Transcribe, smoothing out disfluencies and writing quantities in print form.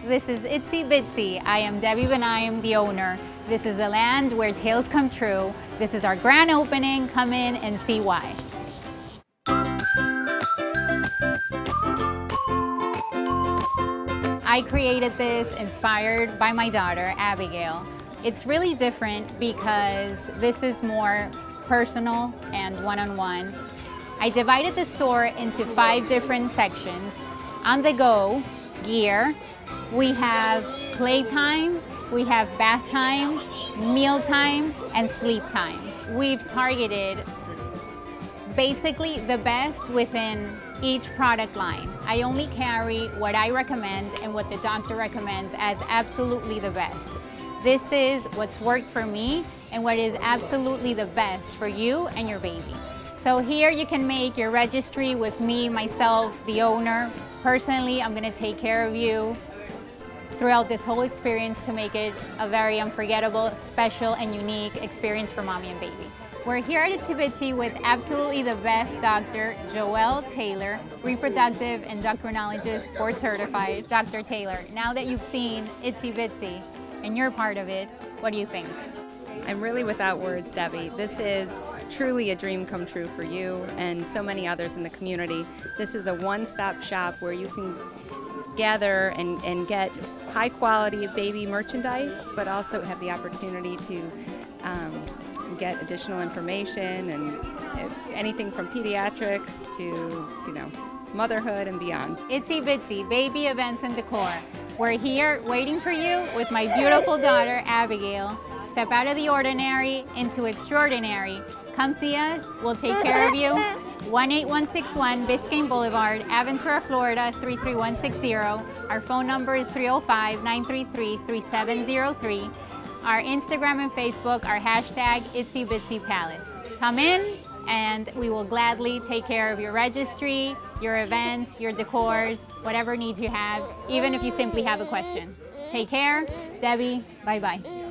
This is Itsy Bitsy. I am Debbie and I am the owner. This is a land where tales come true. This is our grand opening. Come in and see why. I created this inspired by my daughter, Abigail. It's really different because this is more personal and one-on-one. I divided the store into 5 different sections. On the go, gear, we have playtime, we have bath time, meal time, and sleep time. We've targeted basically the best within each product line. I only carry what I recommend and what the doctor recommends as absolutely the best. This is what's worked for me and what is absolutely the best for you and your baby. So here you can make your registry with me, myself, the owner. Personally, I'm gonna take care of you throughout this whole experience to make it a very unforgettable, special, and unique experience for mommy and baby. We're here at Itsy Bitsy with absolutely the best doctor, Joelle Taylor, reproductive endocrinologist, board certified. Dr. Taylor, now that you've seen Itsy Bitsy and you're part of it, what do you think? I'm really without words, Debbie. This is truly a dream come true for you and so many others in the community. This is a one-stop shop where you can gather and get high quality baby merchandise, but also have the opportunity to get additional information and anything from pediatrics to, motherhood and beyond. Itsy Bitsy, baby events and decor. We're here waiting for you with my beautiful daughter, Abigail. Step out of the ordinary into extraordinary. Come see us, we'll take care of you. 18161 Biscayne Boulevard, Aventura, Florida 33160. Our phone number is 305-933-3703. Our Instagram and Facebook are hashtag Itsy Bitsy Palace. Come in and we will gladly take care of your registry, your events, your decors, whatever needs you have, even if you simply have a question. Take care. Debbie, bye-bye.